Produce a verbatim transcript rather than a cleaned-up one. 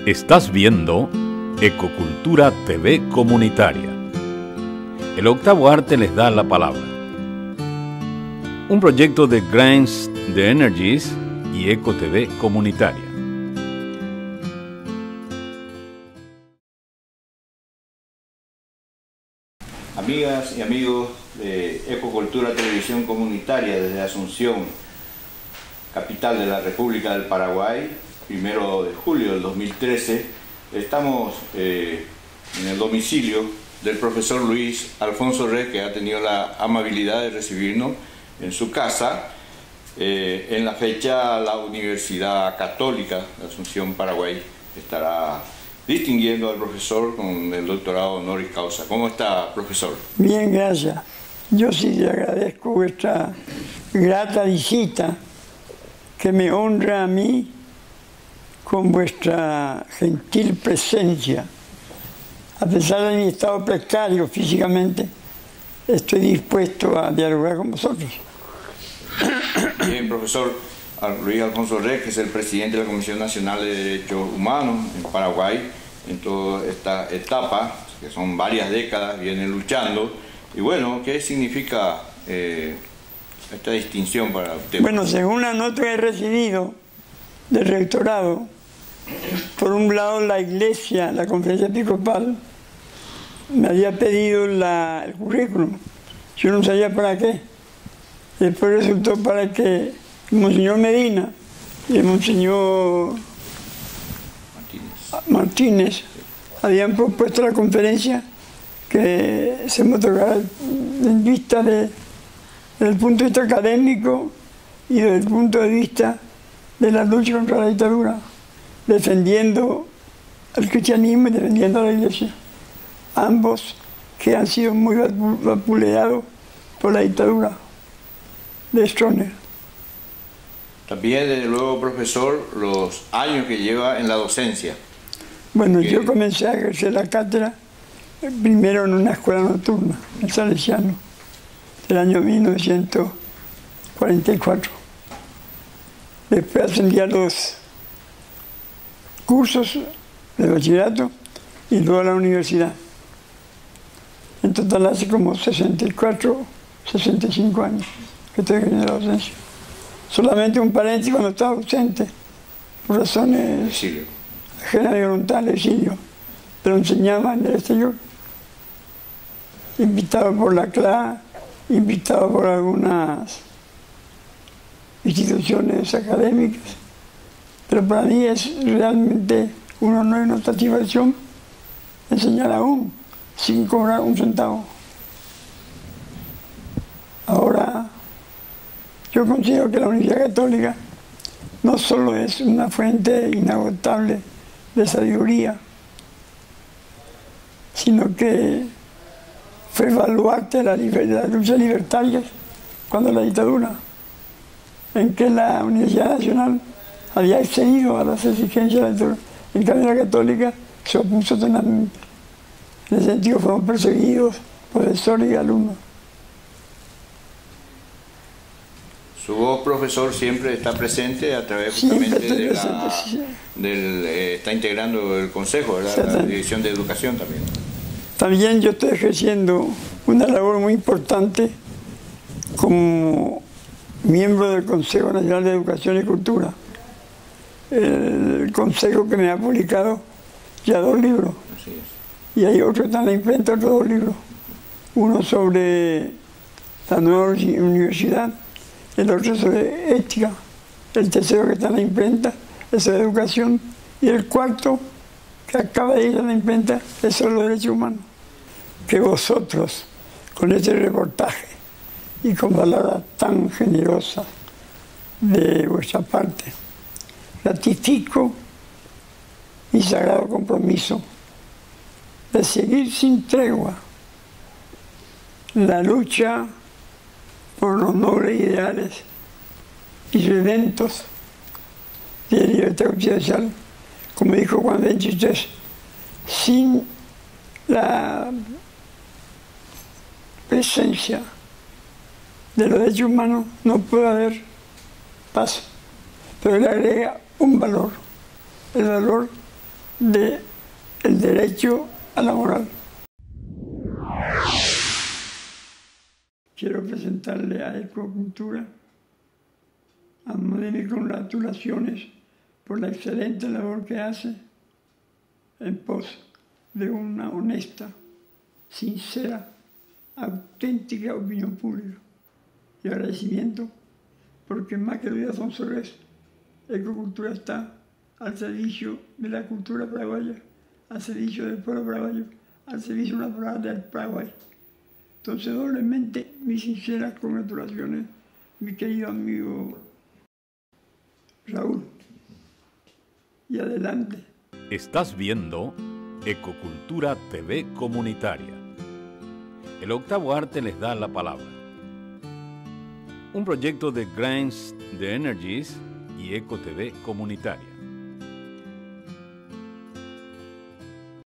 Estás viendo Ecocultura T V Comunitaria. El octavo arte les da la palabra. Un proyecto de Grains de Energies y Eco T V Comunitaria. Amigas y amigos de Ecocultura Televisión Comunitaria desde Asunción, capital de la República del Paraguay, primero de julio del dos mil trece, estamos eh, en el domicilio del profesor Luis Alfonso Rez, que ha tenido la amabilidad de recibirnos en su casa. Eh, en la fecha, la Universidad Católica de Asunción, Paraguay, estará distinguiendo al profesor con el doctorado honoris causa. ¿Cómo está, profesor? Bien, gracias. Yo sí le agradezco vuestra grata visita, que me honra a mí con vuestra gentil presencia. A pesar de mi estado precario físicamente, estoy dispuesto a dialogar con vosotros. Bien, profesor Luis Alfonso Rez, que es el presidente de la Comisión Nacional de Derechos Humanos en Paraguay, en toda esta etapa, que son varias décadas, viene luchando. Y bueno, ¿qué significa eh, esta distinción para usted? Bueno, según la nota que he recibido del rectorado, por un lado la Iglesia, la Conferencia Episcopal, me había pedido la, el currículum. Yo no sabía para qué. Después resultó para que Monseñor Medina y el Monseñor Martínez, Martínez habían propuesto a la conferencia que se me tocara en vista de, desde el punto de vista académico y desde el punto de vista de la lucha contra la dictadura, defendiendo al cristianismo y defendiendo a la Iglesia. Ambos que han sido muy vapuleados por la dictadura de Stroessner. También, desde luego, profesor, los años que lleva en la docencia. Bueno, que... yo comencé a ejercer la cátedra primero en una escuela nocturna, en Salesiano, del año mil novecientos cuarenta y cuatro. Después ascendí a los cursos de bachillerato y luego a la universidad. En total hace como sesenta y cuatro, sesenta y cinco años que estoy ejerciendo la docencia. Solamente un paréntesis, cuando estaba ausente, por razones ajenas de voluntad, al exilio, pero enseñaba en el exterior, invitado por la C L A, invitado por algunas instituciones académicas, pero para mí es realmente un honor y una satisfacción enseñar aún sin cobrar un centavo. Ahora, yo considero que la Universidad Católica no solo es una fuente inagotable de sabiduría, sino que fue baluarte de la, de la lucha libertaria cuando la dictadura, en que la Universidad Nacional había accedido a las exigencias de la dictadura. En cambio, la Católica se opuso totalmente. En ese sentido fueron perseguidos profesores y alumnos. Su voz, profesor, siempre está presente a través justamente de la, presente, sí. del, eh, está integrando el Consejo, ¿verdad? La Dirección de Educación también. También yo estoy ejerciendo una labor muy importante como miembro del Consejo Nacional de Educación y Cultura. El consejo que me ha publicado ya dos libros. Así es. Y hay otro que está en la imprenta, otros dos libros. Uno sobre la nueva universidad, el otro sobre ética, el tercero que está en la imprenta es sobre educación, y el cuarto que acaba de ir a la imprenta es sobre los derechos humanos. Que vosotros, con este reportaje y con palabras tan generosas de vuestra parte, ratifico mi sagrado compromiso de seguir sin tregua la lucha por los nobles ideales y sus eventos de libertad constitucional, como dijo Juan veintitrés, sin la presencia de los derechos humanos no puede haber paz. Pero le agrega un valor, el valor del derecho a la moral. Quiero presentarle a Ecocultura a modo de congratulaciones por la excelente labor que hace en pos de una honesta, sincera, auténtica opinión pública. Y agradecimiento porque más que vida son solo eso. Ecocultura está al servicio de la cultura paraguaya, al servicio del pueblo paraguayo, al servicio natural del Paraguay. Entonces, doblemente, mis sinceras congratulaciones, mi querido amigo Raúl. Y adelante. Estás viendo Ecocultura T V Comunitaria. El octavo arte les da la palabra. Un proyecto de Grains de Energies y Eco T V Comunitaria.